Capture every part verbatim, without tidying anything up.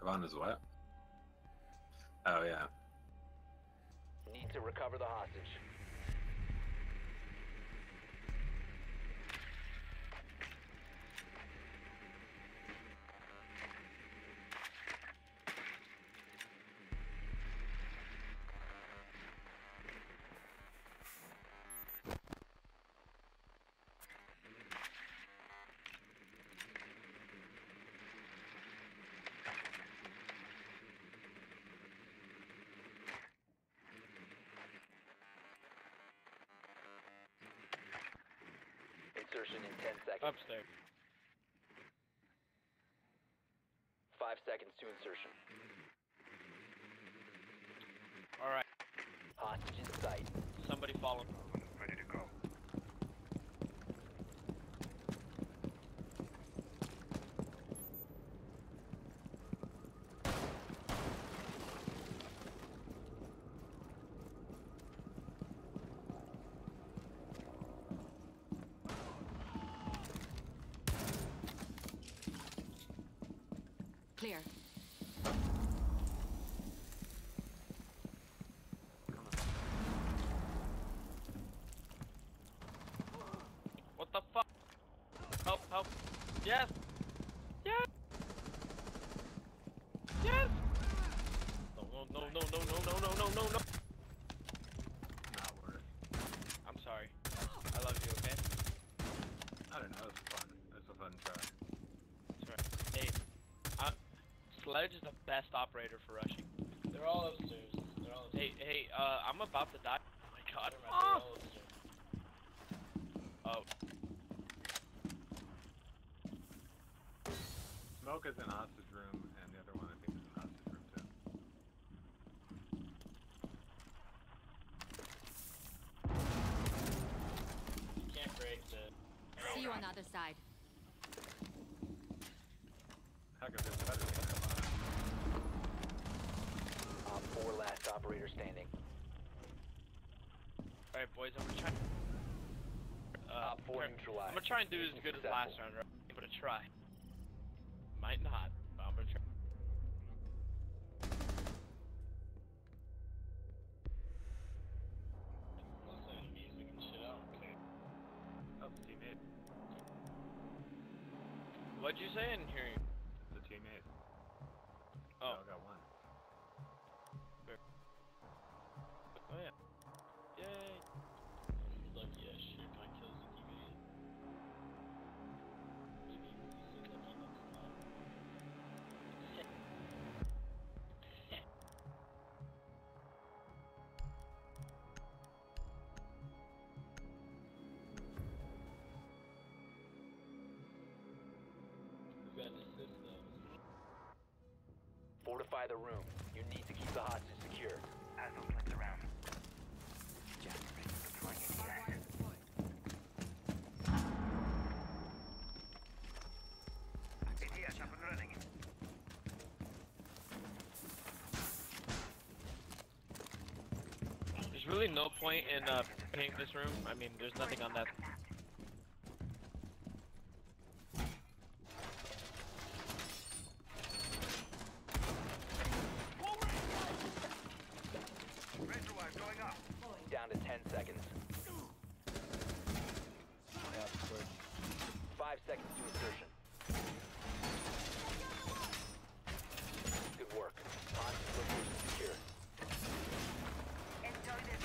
Ravon is what? Oh, yeah. Need to recover the hostage. Insertion in ten seconds. Upstairs. Five seconds to insertion. Alright, Hostage in sight. somebody follow. Ready to go. Clear. What the fuck? Help, help. Yes! Yes! Yes! No, no, no, no, no, no, no, no, no, no, no. Not worth. I'm sorry. I love you, okay? I don't know, it was fun. It was a fun try. That's right. Hey, I, Sledge is the best operator for rushing. They're all upstairs. They're all upstairs. Hey, hey, uh, I'm about to die. Oh my god. They're all Oh! upstairs. Oh. Smoke is in hostage room, and the other one I think is in hostage room too. You can't break the... See you on the other side. Heck, if it's better than come on. Op four last operator standing. Alright, boys, I'm gonna try. Uh, Op four try- neutralized. I'm gonna try and do as good as last round, right? I'm gonna try. Might not, but I'm gonna try. Listen to music and shit, I don't care. Oh, it's a teammate. What'd you say in here? It's a teammate. Oh, I got one. oh yeah. Yay! Lucky as shit, my kills with you, man. Maybe you said lucky next time. Who got an assist though? Fortify the room. You need to keep the hostage secure. As those lights around. January deploying A D S. A D S up and running. There's really no point in uh painting this room. I mean, there's nothing on that. Razor wire going up. Down to ten seconds. Yeah, of course. Five seconds to insertion. Good work. Hostage location secure. Enjoy this.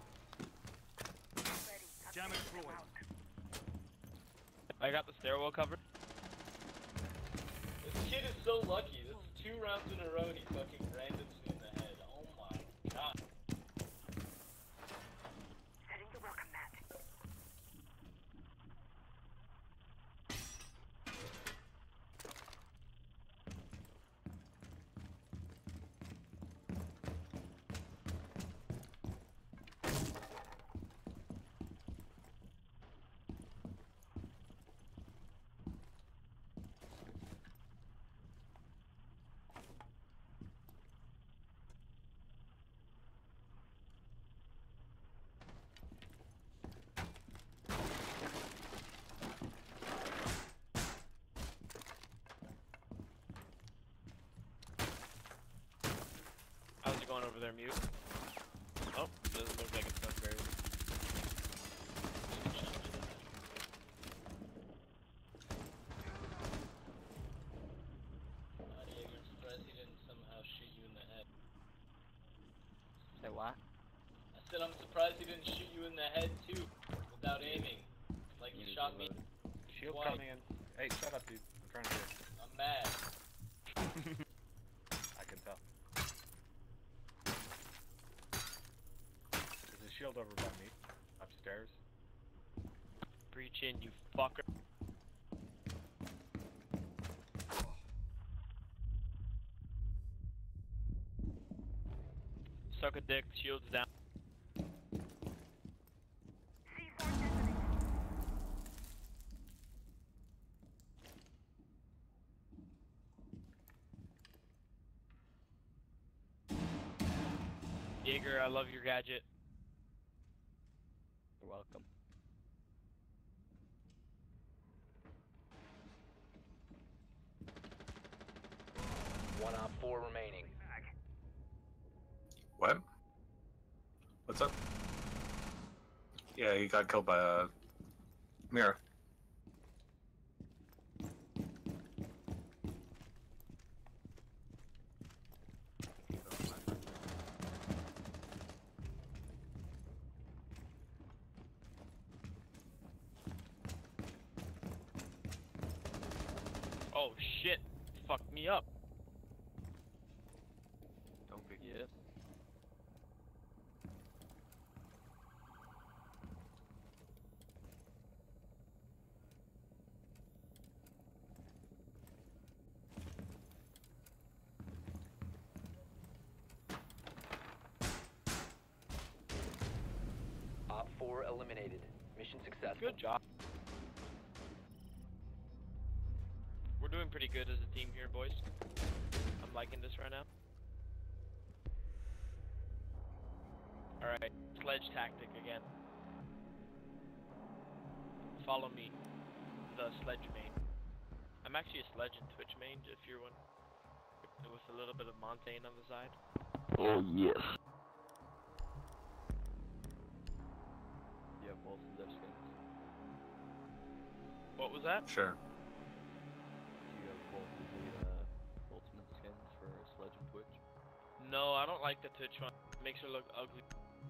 Ready. Jam it forward. I got the stairwell covered. This kid is so lucky. This is two rounds in a row he fucking randoms me in the head. Oh my god. Setting the welcome mat. over there mute. Oh, doesn't look like it's done very well. Uh, Jaeger, I'm surprised he didn't somehow shoot you in the head. Say what? I said I'm surprised he didn't shoot you in the head too, without aiming. Like he shot me. Shield Why? coming in. Hey, shut up, dude. I'm trying to hear. I'm mad. I can tell. There's a shield over by me. Upstairs. Breach in, you fucker. Suck a dick, shields down. Jaeger, I love your gadget. You're welcome. One op four remaining. What? What's up? Yeah, he got killed by a mirror. Oh shit, fucked me up. Don't be. Yeah. Op four eliminated. Mission successful. Good job. We're doing pretty good as a team here, boys. I'm liking this right now. Alright, sledge tactic again. Follow me. The sledge main. I'm actually a sledge and Twitch main, if you're one. With a little bit of Montaigne on the side. Oh yes. You have both of their skins. What was that? Sure. Do you have both of the uh, ultimate skins for Sledge and Twitch? No, I don't like the Twitch one. It makes her look ugly.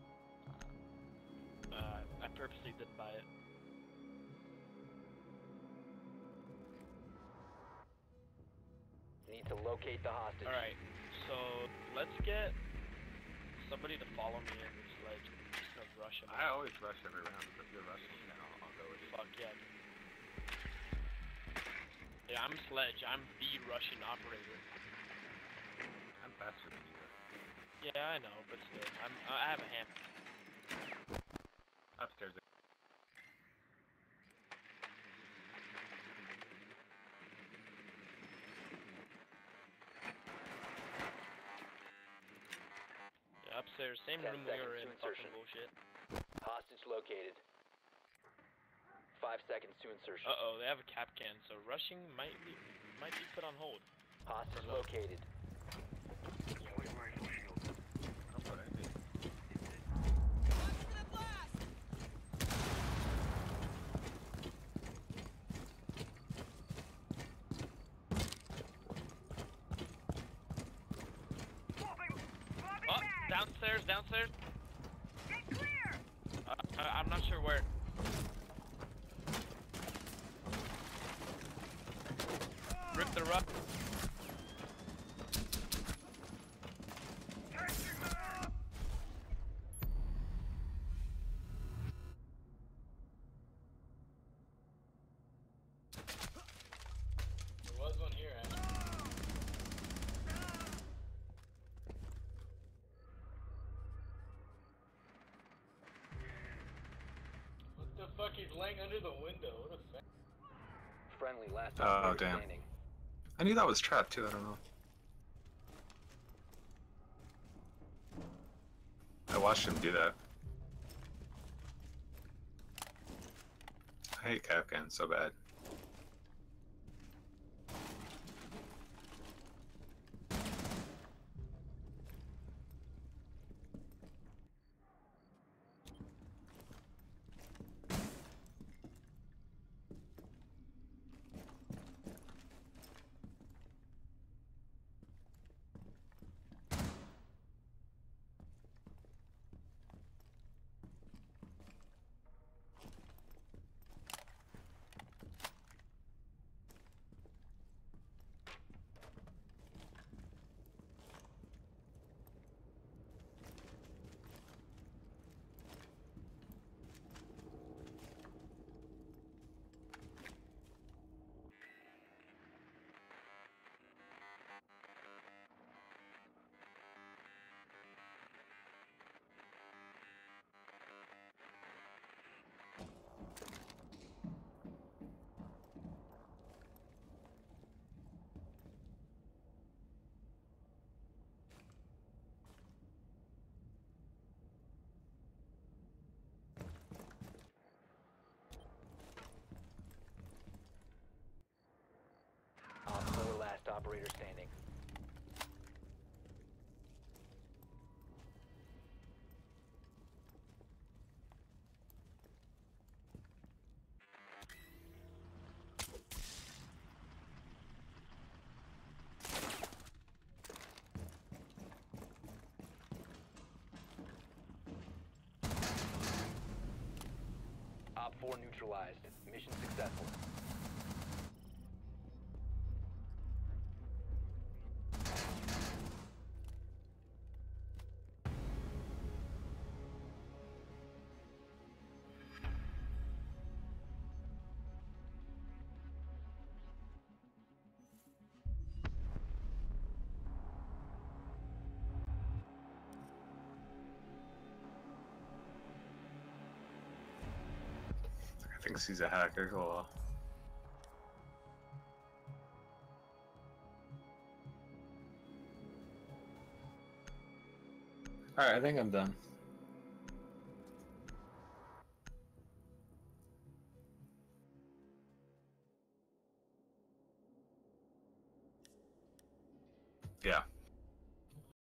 Uh, I purposely didn't buy it. Need to locate the hostage. Alright, so let's get somebody to follow me in this sledge. I'm just gonna rush him. I always rush every round, but if you're rushing, then I'll, I'll go with you. Fuck yeah. Yeah, I'm sledge. I'm the Russian operator. I'm faster than you. Yeah, I know, but still, I'm. I have a hand. Upstairs. Yeah, upstairs, same Ten room we were seconds in. to Fucking insertion. bullshit. Hostage located. Five seconds to insertion. Uh oh, they have a cap can, so rushing might be might be put on hold. Hostage located. I'll put anything. Oh, downstairs, downstairs. Uh, I, I'm not sure where. Rip the rough. There was one here, actually. What the fuck? He's laying under the window. What a fa- Friendly last Oh, operator damn. standing. I knew that was trapped too, I don't know. I watched him do that. I hate Kapkan so bad. operator standing. Op four neutralized. Mission successful. I think he's a hacker. Cool. Alright, I think I'm done. Yeah.